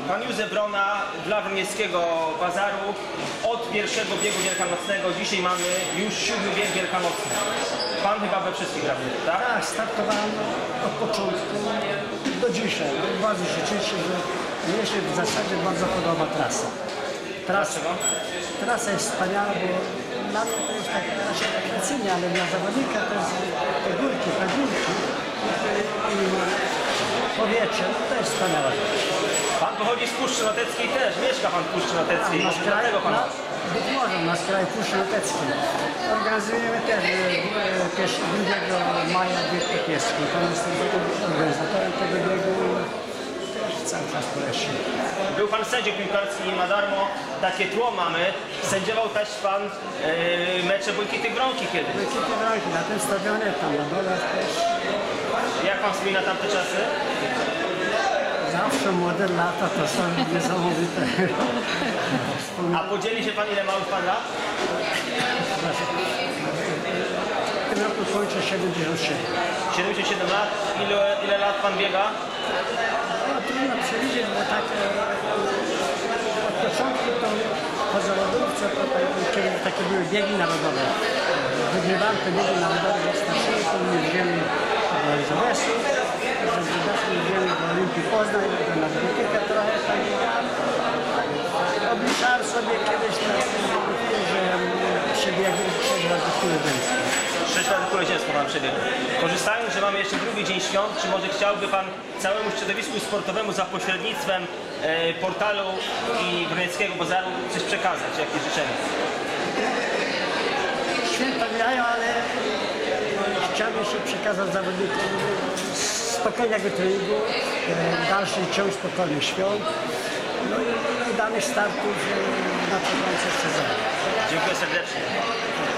Pan Józef Wrona dla Wronieckiego Bazaru od pierwszego biegu wielkanocnego. Dzisiaj mamy już 7. bieg wielkanocny. Pan chyba we wszystkich brał, tak? Tak, startowałem od początku do dzisiaj. Bardzo się cieszę, że mnie się w zasadzie bardzo podoba trasa. Dlaczego? Trasa jest wspaniała, bo dla mnie to jest tak atrakcyjnie, ale dla zawodnika to jest te górki i powietrze, no to jest wspaniała rzecz. Pan pochodzi z Puszczy Noteckiej też, mieszka pan w Puszczy Noteckiej. Na Dlatego pan... być może na skraju Puszczy Noteckiej. Organizujemy też 2 maja bieg pieski. Pan jest organizatorem tego biegu i też cały czas polecimy. Był pan sędzią piłkarskim nie na darmo, takie tło mamy. Sędziował też pan mecze Błękitnej Wronki kiedyś. Błękitne Wronki, na tym stadionie, tam na dole też. Jak pan wspomina tamte czasy? Zawsze młode lata to są niesamowite. A podzieli się pan, ile ma już pan lat? W tym roku kończę 77. 77 lat. Ile lat pan biega? No, trudno przewidzieć, bo tak od początku to po zawodówce, kiedy takie były biegi narodowe. Wygrywałem te biegi narodowe ze starszymi, to mnie wzięli z OS-u, wzięli do Olimpii Poznań, na dwójkę trochę tak. Obliczałem sobie kiedyś, że przebiegł 6 razy kulę ziemską. 6 razy kulę ziemską pan przebiegł. Korzystając, że mamy jeszcze drugi dzień świąt, czy może chciałby pan całemu środowisku sportowemu za pośrednictwem portalu i Wronieckiego Bazaru coś przekazać, jakieś życzenia? Święta mijają, ale chciałbym się przekazać zawodnikom spokojnego treningu, dalszy ciąg spokojnych świąt, no i udanych startów w nadchodzącym sezonie. Dziękuję serdecznie.